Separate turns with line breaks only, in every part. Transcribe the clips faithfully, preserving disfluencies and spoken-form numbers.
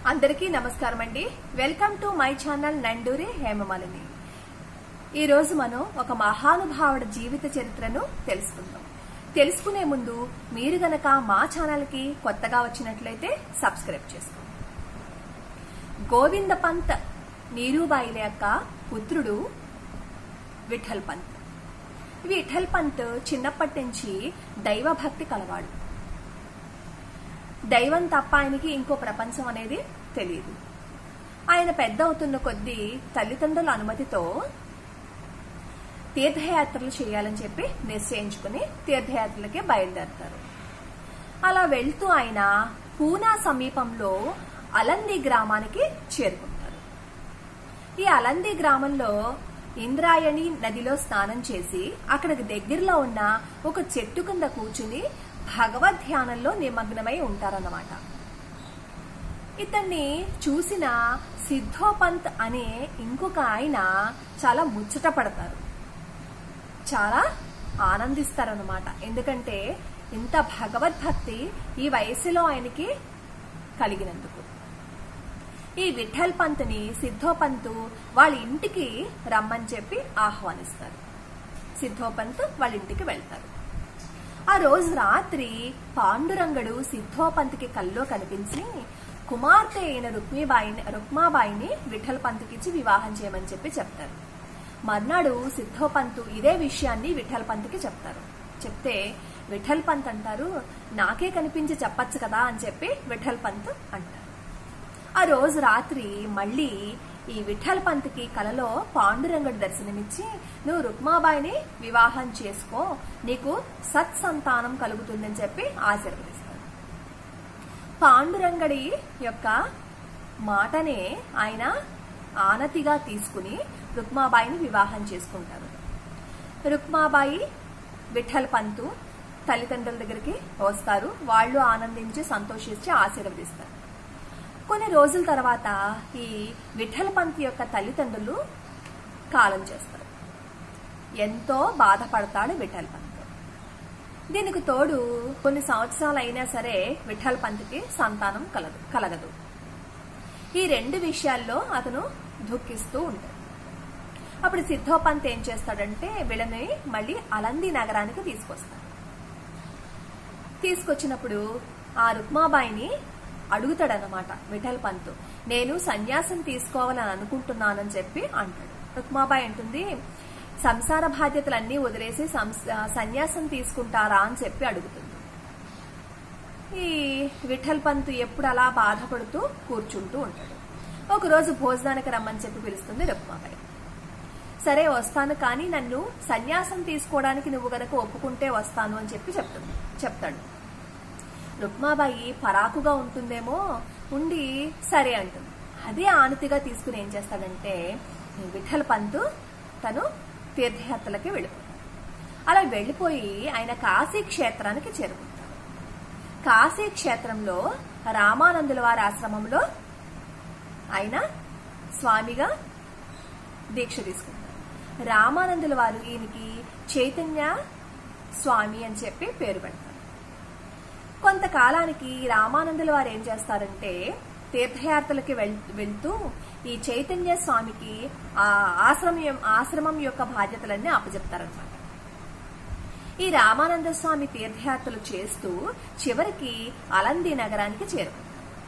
అందరికీ నమస్కారం అండి. Welcome to my channel Nanduri Hemamalini. ఈ రోజు మనం ఒక మహానుభావుడి జీవిత చరిత్రను తెలుసుకుందాం. తెలుసుకునే ముందు మీరు గనక మా ఛానల్ కి కొత్తగా వచ్చినట్లయితే సబ్స్క్రైబ్ చేసుకోండి. గోవింద పంత్ నీరూబాయిల యొక్క పుత్రుడు విఠల్ పంత్. విఠల్ పంత్ చిన్నప్పటి నుంచి దైవభక్తి కలవాడు. దైవం తప్ప ఆయనకి ఇంకో ప్రపంచం అనేది తెలియదు. ఆయన పెద్ద అవుతున్న కొద్దీ తల్లిదండ్రుల అనుమతితో తీర్థయాత్రలు చేయాలని చెప్పి నిశ్చయించుకుని తీర్థయాత్రలకి బయలుదేరతారు. అలా వెళ్తూ ఆయన పూనా సమీపంలో అలంది గ్రామానికి చేరుకుంటారు. ఈ అలంది గ్రామంలో ఇంద్రాయణి నదిలో స్నానం చేసి అక్కడికి దగ్గరలో ఉన్న ఒక చెట్టు కింద కూర్చుని భగవద్ ధ్యానంలో నిమగ్నమై ఉంటారన్నమాట. ఇతన్ని చూసిన సిద్ధోపంత్ అనే ఇంకొక ఆయన చాలా ముచ్చట పడతారు, చాలా ఆనందిస్తారన్నమాట. ఎందుకంటే ఇంత భగవద్భక్తి ఈ వయసులో ఆయనకి కలిగినందుకు. ఈ విఠల్ పంత్ని సిద్ధోపంత్ వాళ్ళ ఇంటికి రమ్మని చెప్పి ఆహ్వానిస్తారు. సిద్ధోపంత్ వాళ్ళ ఇంటికి వెళ్తారు. ఆ రోజు రాత్రి పాండురంగడు సిద్ధోపంత్కి కల్లో కనిపించి కుమార్తె అయిన రుక్మిబాయిని రుక్మాబాయిని విఠల్ పంత్కిచ్చి వివాహం చేయమని చెప్పి చెప్తారు. మర్నాడు సిద్ధోపంత్ ఇదే విషయాన్ని విఠల్ పంత్కి చెప్తారు. చెప్తే విఠల్ పంత్ అంటారు, నాకే కనిపించి చెప్పచ్చు కదా అని చెప్పి విఠల్ పంత్ అంటారు. ఆ రోజు రాత్రి మళ్ళీ ఈ విఠల్ పంత్కి కలలో పాండురంగడు దర్శనమిచ్చి, నువ్వు రుక్మాబాయిని వివాహం చేసుకో, నీకు సత్సంతానం కలుగుతుందని చెప్పి ఆశీర్వదిస్తాడు. పాండురంగడి యొక్క మాటనే ఆయన ఆనతిగా తీసుకుని రుక్మాబాయిని వివాహం చేసుకుంటారు. రుక్మాబాయి విఠల్ పంత్ తల్లిదండ్రుల దగ్గరికి వస్తారు. వాళ్ళు ఆనందించి సంతోషించి ఆశీర్వదిస్తారు. కొన్ని రోజుల తర్వాత ఈ విఠల్ పంత్ యొక్క తల్లిదండ్రులు కాలం చేస్తారు. ఎంతో బాధపడతాడు విఠల్ పంత్. దీనికి తోడు కొన్ని సంవత్సరాలు అయినా సరే విఠల్ పంత్కి సంతానం కలదు కలగదు. ఈ రెండు విషయాల్లో అతను దుఃఖిస్తూ ఉంటాడు. అప్పుడు సిద్ధోపంత్ ఏం చేస్తాడంటే వీళ్ళని మళ్ళీ అలంది నగరానికి తీసుకొస్తాడు. తీసుకొచ్చినప్పుడు ఆ రుక్మాబాయిని అడుగుతాడనమాట విఠల్ పంత్, నేను సన్యాసం తీసుకోవాలని అనుకుంటున్నానని చెప్పి అంటాడు. రుక్మాబాయి అంటుంది, సంసార బాధ్యతలన్నీ వదిలేసి సన్యాసం తీసుకుంటారా అని చెప్పి అడుగుతుంది. ఈ విఠల్ పంత్ ఎప్పుడు అలా బాధపడుతూ కూర్చుంటూ ఉంటాడు. ఒకరోజు భోజనానికి రమ్మని చెప్పి పిలుస్తుంది రుక్మాబాయి. సరే వస్తాను, కానీ నన్ను సన్యాసం తీసుకోవడానికి నువ్వు గనక ఒప్పుకుంటే వస్తాను అని చెప్పి చెప్తుంది చెప్తాడు. రుక్మాబాయి పరాకుగా ఉంటుందేమో ఉండి సరే అంటుంది. అదే ఆనతిగా తీసుకుని ఏం చేస్తాడంటే విఠల్ పంత్ తను తీర్థయాత్రలకి వెళ్ళిపోతాడు. అలా వెళ్ళిపోయి ఆయన కాశీ క్షేత్రానికి చేరుకుంటాడు. కాశీ క్షేత్రంలో రామానందుల వారి ఆశ్రమంలో ఆయన స్వామిగా దీక్ష తీసుకుంటారు. రామానందుల వారు ఈయనకి చైతన్య స్వామి అని చెప్పి పేరు పెడతారు. కొంతకాలానికి రామానందుల వారు ఏం చేస్తారంటే తీర్థయాత్రలకి వెళ్తూ ఈ చైతన్య స్వామికి ఆ ఆశ్రమం ఆశ్రమం యొక్క బాధ్యతలన్నీ అప్పచెప్తారనమాట. ఈ రామానంద స్వామి తీర్థయాత్రలు చేస్తూ చివరికి అలంది నగరానికి చేరుకుంటారు.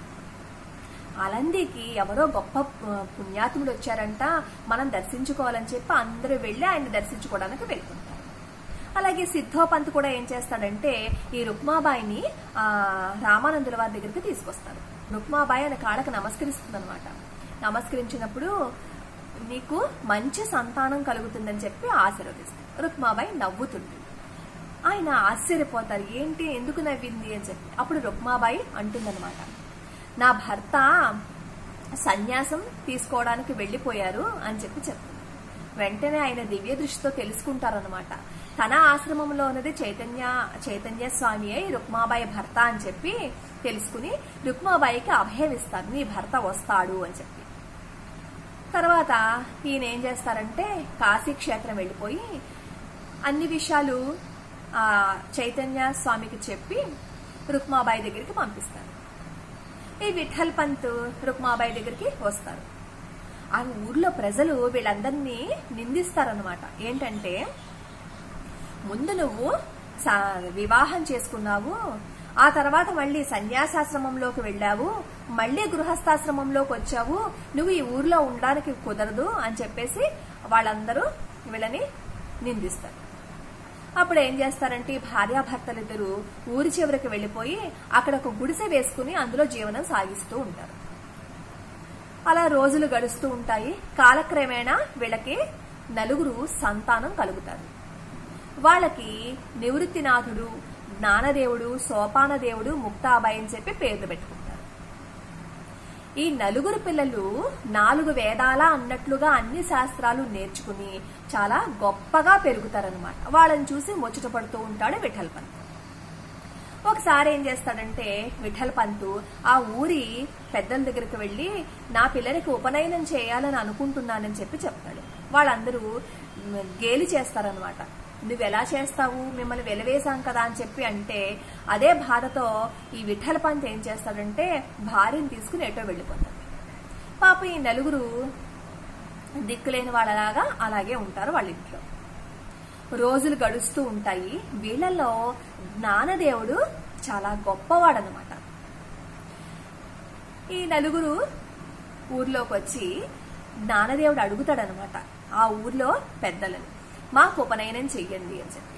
అలందికి ఎవరో గొప్ప పుణ్యాత్ముడు వచ్చారంట, మనం దర్శించుకోవాలని చెప్పి అందరూ వెళ్లి ఆయన దర్శించుకోవడానికి వెళ్తుంటారు. అలాగే సిద్ధోపంత్ కూడా ఏం చేస్తాడంటే ఈ రుక్మాబాయిని ఆ రామానందుల వారి దగ్గరికి తీసుకొస్తాడు. రుక్మాబాయి ఆయన కాళ్ళకు నమస్కరిస్తుంది అనమాట. నమస్కరించినప్పుడు నీకు మంచి సంతానం కలుగుతుందని చెప్పి ఆశీర్వదిస్తాడు. రుక్మాబాయి నవ్వుతుంది. ఆయన ఆశ్చర్యపోతారు, ఏంటి ఎందుకు నవ్వింది అని చెప్పి. అప్పుడు రుక్మాబాయి అంటుందన్నమాట, నా భర్త సన్యాసం తీసుకోవడానికి వెళ్లిపోయారు అని చెప్పి చెప్తుంది. వెంటనే ఆయన దివ్య దృష్టితో తెలుసుకుంటారనమాట, తన ఆశ్రమంలో ఉన్నది చైతన్య చైతన్య స్వామి అయి రుక్మాబాయి భర్త అని చెప్పి తెలుసుకుని రుక్మాబాయికి అభయం ఇస్తారు, నీ భర్త వస్తాడు అని చెప్పి. తర్వాత ఈయన ఏం చేస్తారంటే కాశీ క్షేత్రం వెళ్ళిపోయి అన్ని విషయాలు ఆ చైతన్య స్వామికి చెప్పి రుక్మాబాయి దగ్గరికి పంపిస్తారు. ఈ విఠల్ పంత్ రుక్మాబాయి దగ్గరికి వస్తారు. ఆ ఊర్లో ప్రజలు వీళ్ళందరినీ నిందిస్తారనమాట. ఏంటంటే, ముందు నువ్వు వివాహం చేసుకున్నావు, ఆ తర్వాత మళ్ళీ సన్యాసాశ్రమంలోకి వెళ్ళావు, మళ్ళీ గృహస్థాశ్రమంలోకి వచ్చావు, నువ్వు ఈ ఊర్లో ఉండడానికి కుదరదు అని చెప్పేసి వాళ్ళందరూ వీళ్ళని నిందిస్తారు. అప్పుడు ఏం చేస్తారంటే భార్యాభర్తలిద్దరూ ఊరి చివరికి వెళ్లిపోయి అక్కడ ఒక గుడిసె వేసుకుని అందులో జీవనం సాగిస్తూ ఉంటారు. అలా రోజులు గడుస్తూ ఉంటాయి. కాలక్రమేణా వీళ్ళకి నలుగురు సంతానం కలుగుతారు. వాళ్ళకి నివృత్తినాథుడు, జ్ఞానదేవుడు, సోపానదేవుడు, ముక్తాబాయి అని చెప్పి పేర్లు పెట్టుకుంటారు. ఈ నలుగురు పిల్లలు నాలుగు వేదాల అన్నట్లుగా అన్ని శాస్త్రాలు నేర్చుకుని చాలా గొప్పగా పెరుగుతారనమాట. వాళ్ళని చూసి ముచ్చట పడుతూ ఉంటాడు విఠల్ పంత్. ఒకసారి ఏం చేస్తాడంటే విఠల్ పంత్ ఆ ఊరి పెద్దల దగ్గరికి వెళ్లి నా పిల్లలకి ఉపనయనం చేయాలని అనుకుంటున్నానని చెప్పి చెప్తాడు. వాళ్ళందరూ గేలి చేస్తారనమాట. నువ్వెలా చేస్తావు, మిమ్మల్ని వెలవేశాం కదా అని చెప్పి అంటే, అదే బాధతో ఈ విఠల్ పంత్ ఏం చేస్తాడంటే భార్యను తీసుకుని ఎటో వెళ్ళిపోతాడు. పాప ఈ నలుగురు దిక్కులేని వాళ్ళలాగా అలాగే ఉంటారు వాళ్ళ ఇంట్లో. రోజులు గడుస్తూ ఉంటాయి. వీళ్ళల్లో జ్ఞానదేవుడు చాలా గొప్పవాడనమాట. ఈ నలుగురు ఊర్లోకి వచ్చి జ్ఞానదేవుడు అడుగుతాడనమాట ఆ ఊర్లో పెద్దలని, మాకు ఉపనయనం చెయ్యండి అని చెప్పి.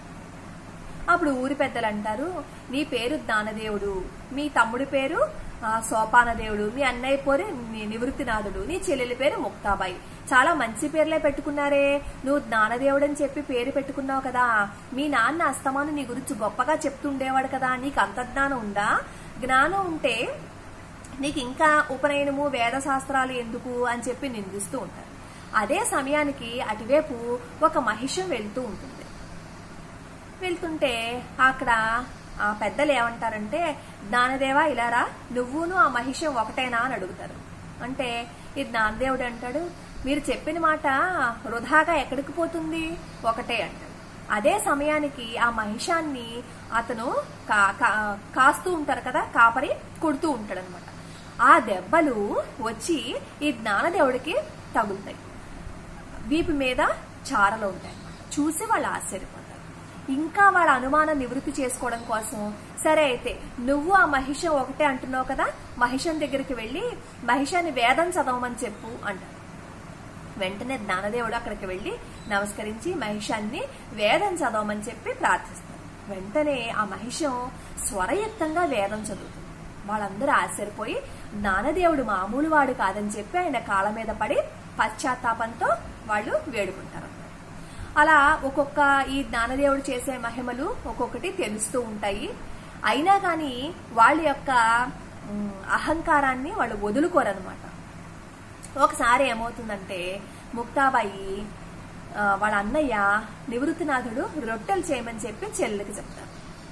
అప్పుడు ఊరి పెద్దలు అంటారు, నీ పేరు జ్ఞానదేవుడు, మీ తమ్ముడి పేరు సోపానదేవుడు, మీ అన్నయ్య పేరు నివృత్తినాథుడు, నీ చెల్లెలి పేరు ముక్తాబాయి, చాలా మంచి పేర్లే పెట్టుకున్నారే, నువ్వు జ్ఞానదేవుడు అని చెప్పి పేరు పెట్టుకున్నావు కదా, మీ నాన్న అస్తమాను నీ గురించి గొప్పగా చెప్తుండేవాడు కదా, నీకు అంత జ్ఞానం ఉందా? జ్ఞానం ఉంటే నీకు ఇంకా ఉపనయనము వేద శాస్త్రాలు ఎందుకు అని చెప్పి నిందిస్తూ ఉంటారు. అదే సమయానికి అటువైపు ఒక మహిషం వెళ్తూ ఉంటుంది. వెళ్తుంటే అక్కడ ఆ పెద్దలు ఏమంటారంటే, జ్ఞానదేవ ఇలారా, నువ్వును ఆ మహిషం ఒకటేనా అని అడుగుతారు. అంటే ఈ జ్ఞానదేవుడు అంటాడు, మీరు చెప్పిన మాట వృధాగా ఎక్కడికి పోతుంది, ఒకటే అంటాడు. అదే సమయానికి ఆ మహిషాన్ని అతను కాస్తూ ఉంటారు కదా, కాపరి కొడుతూ ఉంటాడు అనమాట. ఆ దెబ్బలు వచ్చి ఈ జ్ఞానదేవుడికి తగులుతాయి. వీపు మీద చారలు ఉంటాయి. చూసి వాళ్ళు ఆశ్చర్యపోతారు. ఇంకా వాళ్ళ అనుమానం నివృత్తి చేసుకోవడం కోసం, సరే అయితే నువ్వు ఆ మహిషం ఒకటే అంటున్నావు కదా, మహిషం దగ్గరికి వెళ్లి మహిషాన్ని వేదం చదవమని చెప్పు అంటారు. వెంటనే జ్ఞానదేవుడు అక్కడికి వెళ్లి నమస్కరించి మహిషాన్ని వేదం చదవమని చెప్పి ప్రార్థిస్తారు. వెంటనే ఆ మహిషం స్వరయుక్తంగా వేదం చదువుతుంది. వాళ్ళందరూ ఆశ్చర్యపోయి జ్ఞానదేవుడు మామూలు వాడు కాదని చెప్పి ఆయన కాళ్ళ మీద పడి పశ్చాత్తాపంతో వాళ్ళు వేడుకుంటారు. అలా ఒక్కొక్క ఈ జ్ఞానదేవుడు చేసే మహిమలు ఒక్కొక్కటి తెలుస్తూ ఉంటాయి. అయినా కానీ వాళ్ళ యొక్క అహంకారాన్ని వాళ్ళు వదులుకోరనమాట. ఒకసారి ఏమవుతుందంటే ముక్తాబాయి వాళ్ళ అన్నయ్య నివృత్తినాథుడు రొట్టెలు చేయమని చెప్పి చెల్లెలకి చెప్తారు.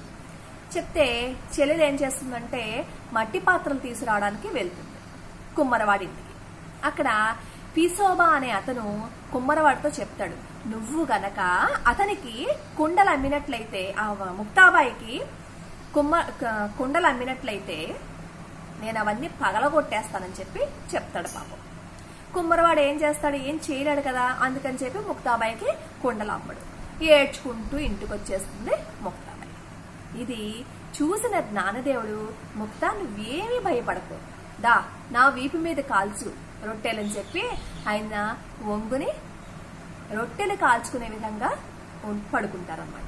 చెప్తే చెల్లెలు ఏం చేస్తుందంటే మట్టి పాత్రలు తీసుకురావడానికి వెళ్తుంది కుమ్మరవాడి ఇంటికి. అక్కడ పీసోబా అనే అతను కుమ్మరవాడితో చెప్తాడు, నువ్వు గనక అతనికి కుండలు అమ్మినట్లయితే, ఆ ముక్తాబాయికి కుమ్మ కుండలు అమ్మినట్లయితే నేను అవన్నీ పగలగొట్టేస్తానని చెప్పి చెప్తాడు. పాపం కుమ్మరవాడు ఏం చేస్తాడు, ఏం చేయలేడు కదా, అందుకని చెప్పి ముక్తాబాయికి కుండలు అమ్మడు. ఏడ్చుకుంటూ ఇంటికి వచ్చేస్తుంది ముక్తాబాయి. ఇది చూసిన జ్ఞానదేవుడు, ముక్తా నువ్వేమీ భయపడకు, దా నా వీపు మీద కాల్చు రొట్టెలని చెప్పి ఆయన వంగుని రొట్టెలు కాల్చుకునే విధంగా పడుకుంటారన్నమాట.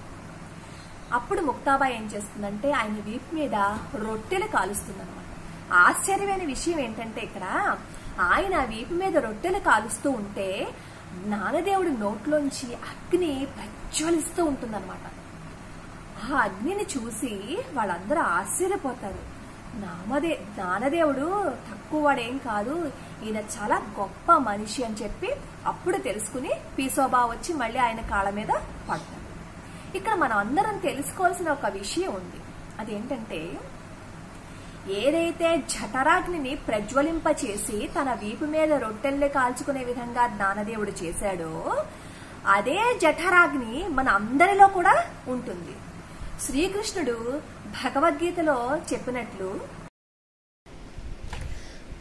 అప్పుడు ముక్తాబాయి ఏం చేస్తుందంటే ఆయన వీపు మీద రొట్టెలు కాలుస్తుందన్నమాట. ఆశ్చర్యమైన విషయం ఏంటంటే ఇక్కడ ఆయన వీపు మీద రొట్టెలు కాలుస్తూ ఉంటే జ్ఞానదేవుడి నోట్లోంచి అగ్ని ప్రజ్వలిస్తూ ఉంటుందన్నమాట. ఆ అగ్నిని చూసి వాళ్ళందరూ ఆశ్చర్యపోతారు. నామదే జ్ఞానదేవుడు తక్కువ వాడేం కాదు, ఈయన చాలా గొప్ప మనిషి అని చెప్పి అప్పుడు తెలుసుకుని పీసోబా వచ్చి మళ్ళీ ఆయన కాళ్ళ మీద పడతాడు. ఇక్కడ మనం అందరం తెలుసుకోవాల్సిన ఒక విషయం ఉంది. అదేంటంటే ఏదైతే జఠరాగ్నిని ప్రజ్వలింపచేసి తన వీపు మీద రొట్టెల్ని కాల్చుకునే విధంగా జ్ఞానదేవుడు చేశాడో అదే జఠరాగ్ని మన అందరిలో కూడా ఉంటుంది. శ్రీకృష్ణుడు భగవద్గీతలో చెప్పినట్లు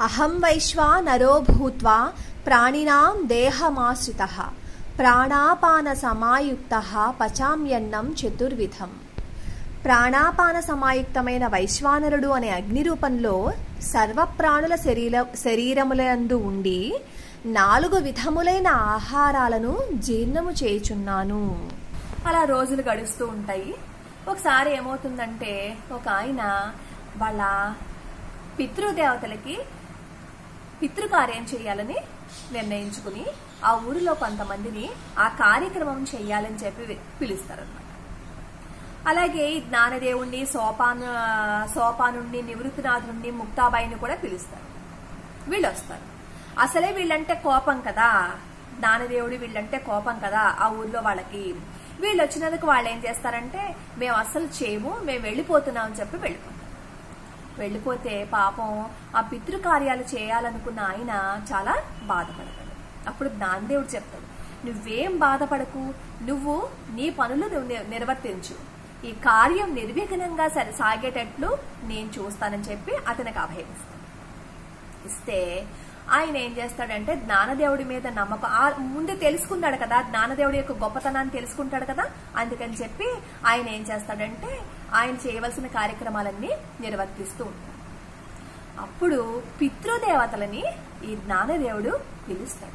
అహం వైశ్వానరో భూత్వా ప్రాణినాం దేహమాశ్రితః ప్రాణాపాన సమాయుక్తః పచామ్యన్నం చతుర్విధం. ప్రాణాపాన సమాయుక్తమైన వైశ్వానరుడు అనే అగ్ని రూపంలో సర్వప్రాణుల శరీర శరీరములందు ఉండి నాలుగు విధములైన ఆహారాలను జీర్ణము చేయుచున్నాను. అలా రోజులు గడుస్తూ ఉంటాయి. ఒకసారి ఏమవుతుందంటే ఒక ఆయన వాళ్ళ పితృదేవతలకి పితృకార్యం చేయాలని నిర్ణయించుకుని ఆ ఊరిలో కొంతమందిని ఆ కార్యక్రమం చేయాలని చెప్పి పిలుస్తారనమాట. అలాగే ఈ జ్ఞానదేవుణ్ణి, సోపాను సోపానుణ్ణి, నివృత్తినాథుణ్ణి, ముక్తాబాయిని కూడా పిలుస్తారు. వీళ్ళు వస్తారు. అసలే వీళ్ళంటే కోపం కదా, జ్ఞానదేవుడు వీళ్ళంటే కోపం కదా ఆ ఊర్లో వాళ్ళకి. వీళ్ళు వచ్చినందుకు వాళ్ళు ఏం చేస్తారంటే మేము అస్సలు చేయము, మేము వెళ్ళిపోతున్నాం అని చెప్పి వెళ్ళిపోతారు. వెళ్ళిపోతే పాపం ఆ పితృకార్యాలు చేయాలనుకున్న ఆయన చాలా బాధపడతాడు. అప్పుడు జ్ఞానదేవుడు చెప్తాడు, నువ్వేం బాధపడకు, నువ్వు నీ పనులు నువ్వు నిర్వర్తించు, ఈ కార్యం నిర్విఘ్నంగా సరి సాగేటట్లు నేను చూస్తానని చెప్పి అతనికి అభయం ఇస్తాడు. ఇస్తే ఆయన ఏం చేస్తాడంటే జ్ఞానదేవుడి మీద నమ్మకం ముందే తెలుసుకున్నాడు కదా, జ్ఞానదేవుడి యొక్క గొప్పతనాన్ని తెలుసుకుంటాడు కదా, అందుకని చెప్పి ఆయన ఏం చేస్తాడంటే ఆయన చేయవలసిన కార్యక్రమాలన్నీ నిర్వర్తిస్తూ ఉంటాడు. అప్పుడు పితృదేవతలని ఈ జ్ఞానదేవుడు పిలుస్తాడు.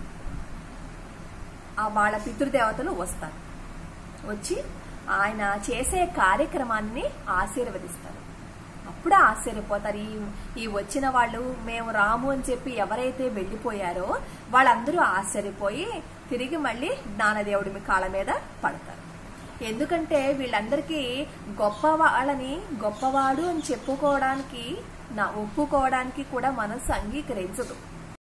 ఆ వాళ్ళ పితృదేవతలు వస్తారు. వచ్చి ఆయన చేసే కార్యక్రమాన్ని ఆశీర్వదిస్తారు. అప్పుడు ఆశ్చర్యపోతారు. ఈ ఈ వచ్చిన వాళ్ళు మేము రాము అని చెప్పి ఎవరైతే వెళ్ళిపోయారో వాళ్ళందరూ ఆశ్చర్యపోయి తిరిగి మళ్ళీ జ్ఞానదేవుడి కాళ్ళ మీద పడతారు. ఎందుకంటే వీళ్ళందరికీ గొప్ప వాళ్ళని గొప్పవాడు అని చెప్పుకోవడానికి నా ఒప్పుకోవడానికి కూడా మనసు అంగీకరించదు.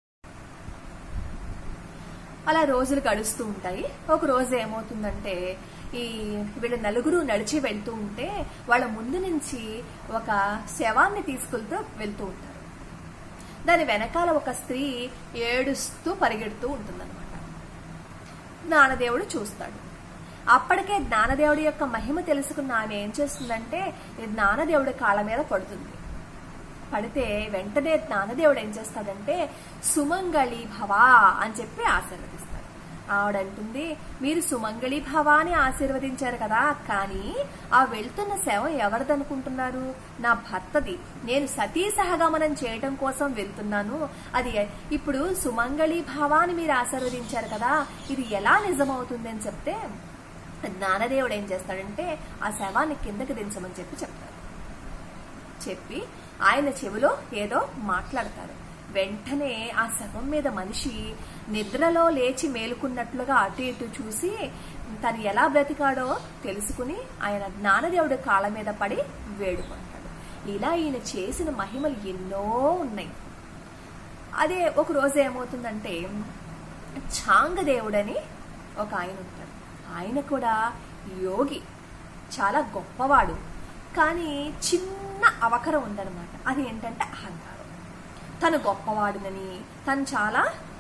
అలా రోజులు గడుస్తూ ఉంటాయి. ఒక రోజు ఏమవుతుందంటే ఈ వీళ్ళు నలుగురు నడిచి వెళ్తూ ఉంటే వాళ్ళ ముందు నుంచి ఒక శవాన్ని తీసుకెళ్తూ వెళ్తూ ఉంటారు. దాని వెనకాల ఒక స్త్రీ ఏడుస్తూ పరిగెడుతూ ఉంటుందన్నమాట. జ్ఞానదేవుడు చూస్తాడు. అప్పటికే జ్ఞానదేవుడి యొక్క మహిమ తెలుసుకున్న ఆమె ఏం చేస్తుందంటే జ్ఞానదేవుడి కాళ్ళ మీద పడుతుంది. పడితే వెంటనే జ్ఞానదేవుడు ఏం చేస్తాడంటే సుమంగళి భవా అని చెప్పి ఆశీర్వదిస్తాడు. ఆవిడంటుంది, మీరు సుమంగళి భవాని ఆశీర్వదించారు కదా, కానీ ఆ వెళ్తున్న శవం ఎవరిదనుకుంటున్నారు? నా భర్తది. నేను సతీ సహగమనం చేయటం కోసం వెళ్తున్నాను. అది ఇప్పుడు సుమంగళి భవాని మీరు ఆశీర్వదించారు కదా, ఇది ఎలా నిజమవుతుంది అని చెప్తే జ్ఞానదేవుడు ఏం చేస్తాడంటే ఆ శవాన్ని కిందకి దించమని చెప్పి చెప్తాడు. చెప్పి ఆయన చెవిలో ఏదో మాట్లాడతారు. వెంటనే ఆ శవం మీద మనిషి నిద్రలో లేచి మేలుకున్నట్లుగా అటు ఇటు చూసి తను ఎలా బ్రతికాడో తెలుసుకుని ఆయన జ్ఞానదేవుడి కాళ్ళ మీద పడి వేడుకుంటాడు. ఇలా ఈయన చేసిన మహిమలు ఎన్నో ఉన్నాయి. అదే ఒక రోజు ఏమవుతుందంటే చాంగదేవుడని ఒక ఆయన ఉంటాడు. ఆయన కూడా యోగి, చాలా గొప్పవాడు. కానీ చిన్న అవకరం ఉందన్నమాట. అది ఏంటంటే అహంకారం. తను గొప్పవాడినని, తను చాలా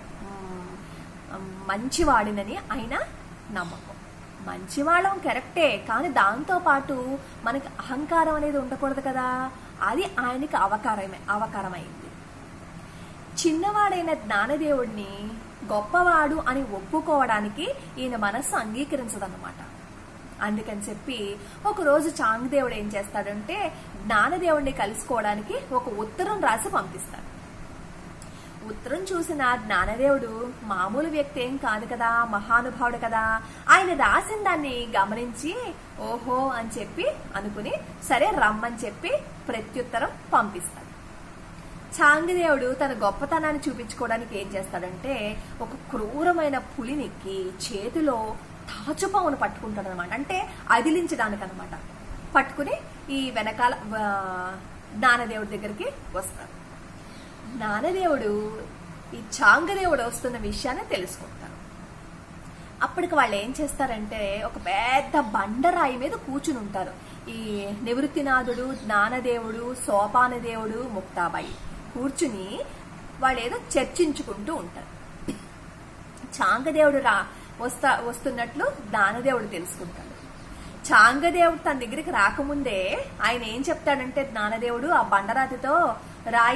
మంచివాడినని ఆయన నమ్మకం. మంచివాళ్ళం కరెక్టే, కానీ దాంతో పాటు మనకి అహంకారం అనేది ఉండకూడదు కదా, అది ఆయనకి అవకారమే అవకారమైంది. చిన్నవాడైన జ్ఞానదేవుడిని గొప్పవాడు అని ఒప్పుకోవడానికి ఈయన మనస్సు అంగీకరించదన్నమాట. అందుకని చెప్పి ఒకరోజు చాంగదేవుడు ఏం చేస్తాడంటే జ్ఞానదేవుడిని కలుసుకోవడానికి ఒక ఉత్తరం రాసి పంపిస్తాడు. ఉత్తరం చూసిన జ్ఞానదేవుడు మామూలు వ్యక్తి ఏం కాదు కదా, మహానుభావుడు కదా, ఆయన రాసిన దాన్ని గమనించి ఓహో అని చెప్పి అనుకుని సరే రమ్మని చెప్పి ప్రత్యుత్తరం పంపిస్తాడు. చాంగదేవుడు తన గొప్పతనాన్ని చూపించుకోవడానికి ఏం చేస్తాడంటే ఒక క్రూరమైన పులినికి చేతిలో తాచుపావును పట్టుకుంటాడు అనమాట. అంటే అదిలించడానికి అనమాట. పట్టుకుని ఈ వెనకాల జ్ఞానదేవుడి దగ్గరికి వస్తాడు. జ్ఞానదేవుడు ఈ చాంగదేవుడు వస్తున్న విషయాన్ని తెలుసుకుంటారు. అప్పటికి వాళ్ళు ఏం చేస్తారంటే ఒక పెద్ద బండరాయి మీద కూర్చుని ఉంటారు. ఈ నివృత్తినాథుడు, జ్ఞానదేవుడు, సోపానదేవుడు, ముక్తాబాయి కూర్చుని వాళ్ళు ఏదో చర్చించుకుంటూ ఉంటారు. చాంగదేవుడు రా వస్తా వస్తున్నట్లు జ్ఞానదేవుడు తెలుసుకుంటాడు. చాంగదేవుడు తన దగ్గరికి రాకముందే ఆయన ఏం చెప్తాడంటే జ్ఞానదేవుడు ఆ బండరాతితో రాయి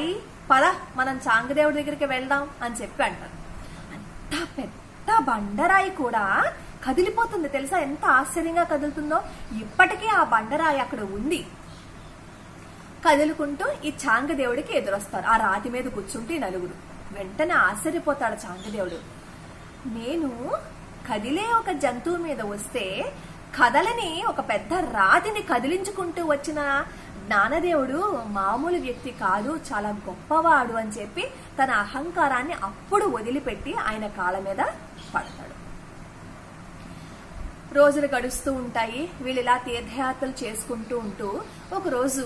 పద మనం చాంగదేవుడి దగ్గరికి వెళ్దాం అని చెప్పి అంటారు. అంత పెద్ద బండరాయి కూడా కదిలిపోతుంది తెలుసా, ఎంత ఆశ్చర్యంగా కదులుతుందో. ఇప్పటికీ ఆ బండరాయి అక్కడ ఉంది. కదులుకుంటూ ఈ చాంగదేవుడికి ఎదురొస్తారు. ఆ రాతి మీద కూర్చుంటే నలుగురు. వెంటనే ఆశ్చర్యపోతాడు చాంగదేవుడు. నేను కదిలే ఒక జంతువు మీద వస్తే కదలని ఒక పెద్ద రాతిని కదిలించుకుంటూ వచ్చిన జ్ఞానదేవుడు మామూలు వ్యక్తి కాదు, చాలా గొప్పవాడు అని చెప్పి తన అహంకారాన్ని అప్పుడు వదిలిపెట్టి ఆయన కాళ్ళ మీద పడతాడు. రోజులు గడుస్తూ ఉంటాయి. వీళ్ళు ఇలా తీర్థయాత్రలు చేసుకుంటూ ఉంటూ ఒకరోజు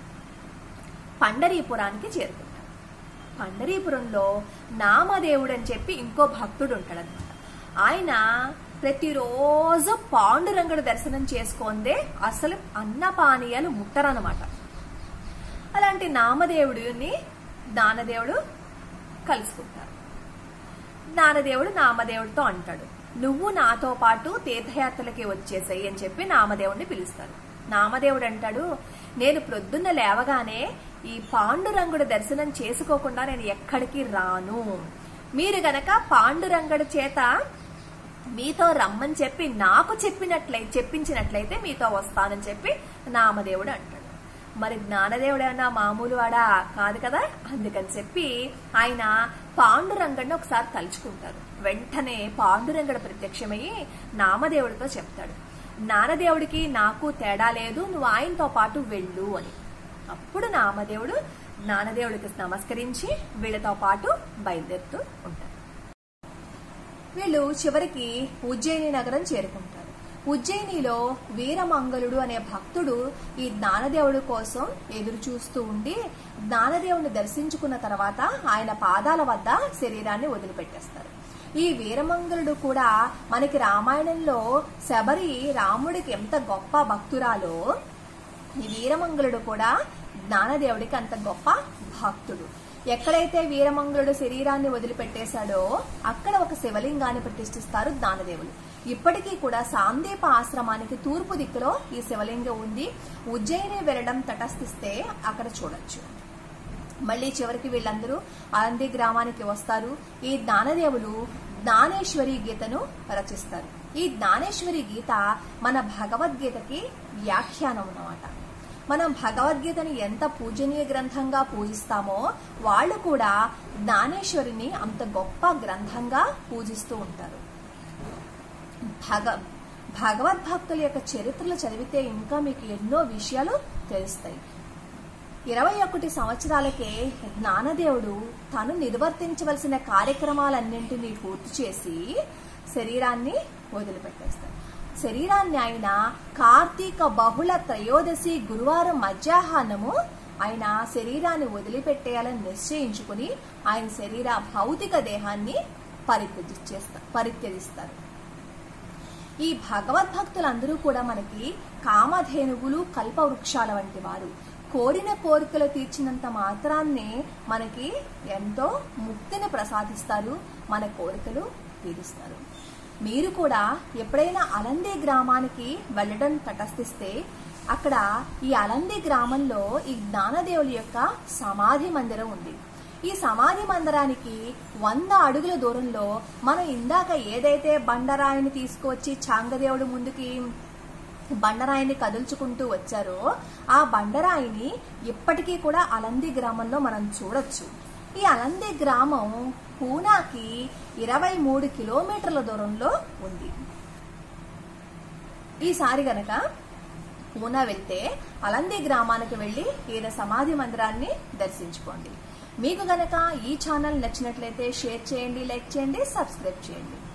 పండరీపురానికి చేరుకుంటారు. పండరీపురంలో నామదేవుడు అని చెప్పి ఇంకో భక్తుడు ఉంటాడు అనమాట. ఆయన ప్రతిరోజు పాండురంగడు దర్శనం చేసుకుందే అసలు అన్నపానీయాలు ముట్టరనమాట. అలాంటి నామదేవుడిని జ్ఞానదేవుడు కలుసుకుంటారు. జ్ఞానదేవుడు నామదేవుడితో అంటాడు, నువ్వు నాతో పాటు తీర్థయాత్రలకి వచ్చేసాయి అని చెప్పి నామదేవుడిని పిలుస్తారు. నామదేవుడు అంటాడు, నేను ప్రొద్దున్న లేవగానే ఈ పాండురంగుడు దర్శనం చేసుకోకుండా నేను ఎక్కడికి రాను. మీరు గనక పాండురంగుడి చేత మీతో రమ్మని చెప్పి నాకు చెప్పినట్లయి చెప్పించినట్లయితే మీతో వస్తానని చెప్పి నామదేవుడు అంటాడు. మరి జ్ఞానదేవుడు ఏమన్నా మామూలు వాడా కాదు కదా. అందుకని చెప్పి ఆయన పాండురంగడిని ఒకసారి తలుచుకుంటారు. వెంటనే పాండురంగడు ప్రత్యక్షమయ్యి నామదేవుడితో చెప్తాడు, జ్ఞానదేవుడికి నాకు తేడా లేదు, నువ్వు ఆయనతో పాటు వెళ్ళు అని. అప్పుడు నామదేవుడు జ్ఞానదేవుడికి నమస్కరించి వీళ్ళతో పాటు బయలుదేరుతూ ఉంటారు. వీళ్ళు చివరికి ఉజ్జయిని నగరం చేరుకుంటారు. ఉజ్జయినిలో వీరమంగళుడు అనే భక్తుడు ఈ జ్ఞానదేవుడి కోసం ఎదురు చూస్తూ ఉండి జ్ఞానదేవుడిని దర్శించుకున్న తర్వాత ఆయన పాదాల వద్ద శరీరాన్ని వదిలిపెట్టేస్తారు. ఈ వీరమంగళుడు కూడా మనకి రామాయణంలో శబరి రాముడికి ఎంత గొప్ప భక్తురాలో ఈ వీరమంగళుడు కూడా జ్ఞానదేవుడికి అంత గొప్ప భక్తుడు. ఎక్కడైతే వీరమంగళుడు శరీరాన్ని వదిలిపెట్టేశాడో అక్కడ ఒక శివలింగాన్ని ప్రతిష్ఠిస్తారు జ్ఞానదేవులు. ఇప్పటికీ కూడా సాందీప ఆశ్రమానికి తూర్పు దిక్కులో ఈ శివలింగం ఉంది. ఉజ్జయిని వెళ్లడం తటస్థిస్తే అక్కడ చూడొచ్చు. మళ్లీ చివరికి వీళ్ళందరూ అలంది గ్రామానికి వస్తారు. ఈ జ్ఞానదేవులు జ్ఞానేశ్వరి గీతను రచిస్తారు. ఈ జ్ఞానేశ్వరి గీత మన భగవద్గీతకి వ్యాఖ్యానం అన్నమాట. మనం భగవద్గీతని ఎంత పూజనీయ గ్రంథంగా పూజిస్తామో వాళ్ళు కూడా జ్ఞానేశ్వరిని అంత గొప్ప గ్రంథంగా పూజిస్తూ ఉంటారు. భగ భగవద్భక్తుల యొక్క చరిత్రలు చదివితే ఇంకా మీకు ఎన్నో విషయాలు తెలుస్తాయి. ఇరవై ఒకటి సంవత్సరాలకే జ్ఞానదేవుడు తను నిర్వర్తించవలసిన కార్యక్రమాలన్నింటినీ పూర్తి చేసి శరీరాన్ని వదిలిపెట్టేస్తాడు. శరీరాన్ని ఆయన కార్తీక బహుళ త్రయోదశి గురువారం మధ్యాహ్నము ఆయన శరీరాన్ని వదిలిపెట్టేయాలని నిశ్చయించుకుని ఆయన శరీర భౌతిక దేహాన్ని పరిత్యజిస్తారు పరిత్యజిస్తారు ఈ భగవద్భక్తులందరూ కూడా మనకి కామధేనువులు కల్పవృక్షాల వంటి వారు. కోరిన కోరికలు తీర్చినంత మాత్రాన్నే మనకి ఎంతో ముక్తిని ప్రసాదిస్తారు, మన కోరికలు తీరుస్తారు. మీరు కూడా ఎప్పుడైనా అలంది గ్రామానికి వెళ్ళడం తటస్థిస్తే అక్కడ ఈ అలంది గ్రామంలో ఈ జ్ఞానదేవుల యొక్క సమాధి మందిరం ఉంది. ఈ సమాధి మందిరానికి వంద అడుగుల దూరంలో మనం ఇందాక ఏదైతే బండరాయిని తీసుకువచ్చి చాంగదేవుడు ముందుకి బండరాయిని కదుల్చుకుంటూ వచ్చారో ఆ బండరాయిని ఇప్పటికీ కూడా అలంది గ్రామంలో మనం చూడొచ్చు. ఈ అలంది గ్రామం పూనాకి ఇరవై మూడు కిలోమీటర్ల దూరంలో ఉంది. ఈసారి గనక పూనా వెళ్తే అలంది గ్రామానికి వెళ్లి ఈయన సమాధి మందిరాన్ని దర్శించుకోండి. మీకు గనక ఈ ఛానల్ నచ్చినట్లయితే షేర్ చేయండి, లైక్ చేయండి, సబ్స్క్రైబ్ చేయండి.